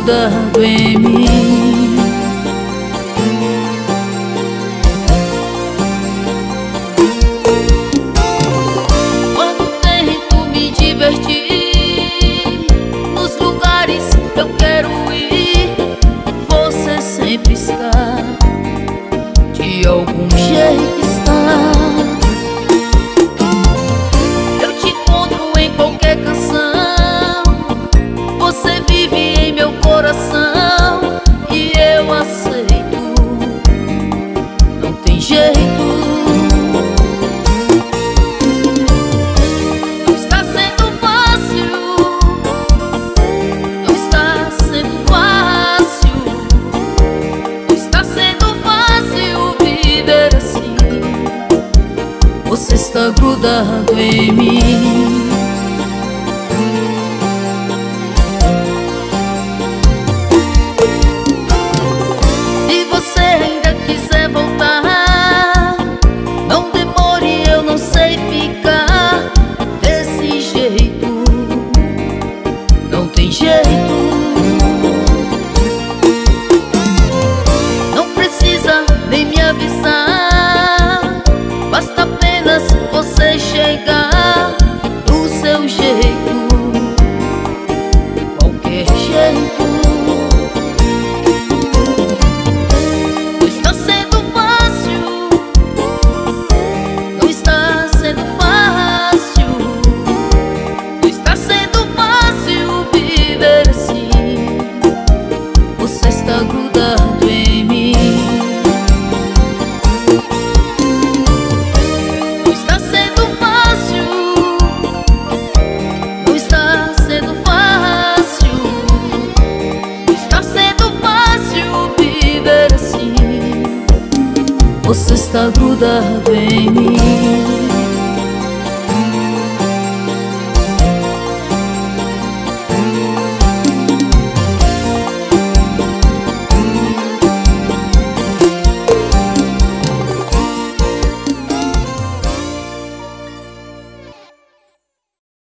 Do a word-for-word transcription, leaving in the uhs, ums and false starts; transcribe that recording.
grudado em mim. Quando tento me divertir nos lugares que eu quero ir, você sempre está, de algum jeito está. Eu te encontro em qualquer canção, você vive em meu coração e eu aceito, não tem jeito. Não está sendo fácil, não está sendo fácil, não está sendo fácil viver assim. Você está grudado em mim. Se você ainda quiser voltar, não demore, eu não sei ficar desse jeito, não tem jeito. Não precisa nem me avisar, basta apenas você chegar do seu jeito, qualquer jeito. Não está sendo fácil, não está sendo fácil, não está sendo fácil viver assim. Você está grudado em mim. Não está sendo fácil, não está sendo fácil, não está sendo fácil viver assim. Você está grudado em mim.